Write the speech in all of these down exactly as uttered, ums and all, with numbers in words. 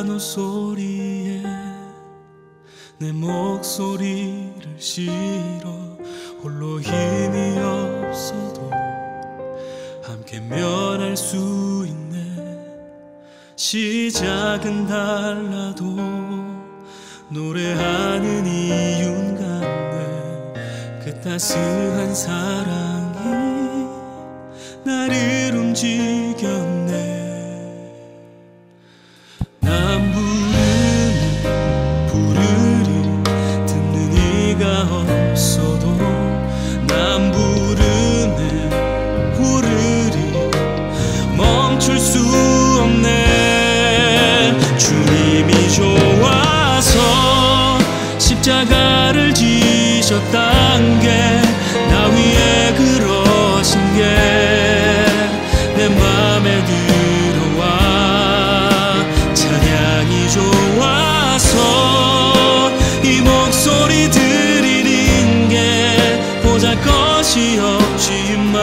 피아노 소리에 내 목소리를 실어 홀로 힘이 없어도 함께 면할 수 있네. 시작은 달라도 노래하는 이윤 같네. 그 따스한 사랑이 나를 움직였네. 난 부르는 부르리 듣는 이가 없어도 난 부르네 부르리 멈출 수 없네. 주님이 좋아서 십자가를 지셨단 게 나 위에 그러신 게 내 맘에 들어와. 찬양이 좋아서 이 목소리 드리는 게 보잘것이 없지만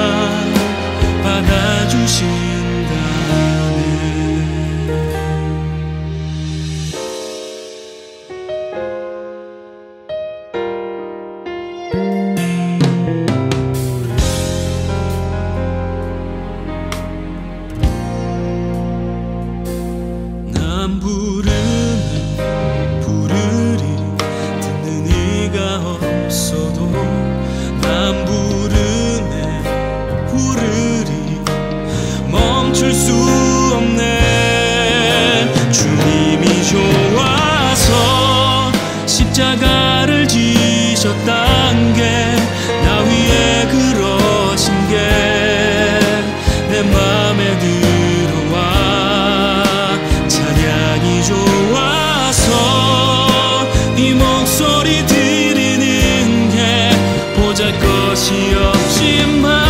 난 부르는 부르리 듣는 이가 없어도 난 부르네 부르리 멈출 수 없네. 주님이 좋아서 십자가를 지셨단 게 나 위에 그러신 게 내 맘에 들어와. 찬양이 좋아서 이 목소리 드리는 게 보잘것이 없지만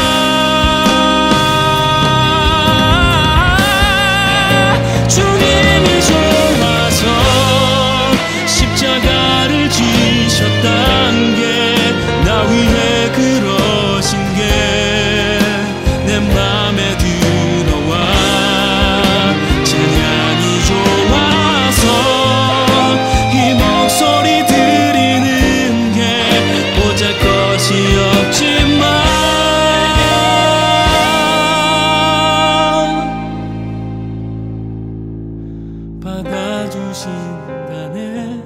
주님이 좋아서 십자가를 지셨단 게 나 위해 그러신 게 내 맘에 들어와. 찬양이 좋아서 이 목소리 드리는 게 보잘것이 없지만 받아주신다네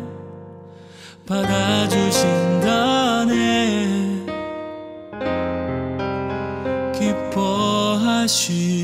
받아주신다네 기뻐하시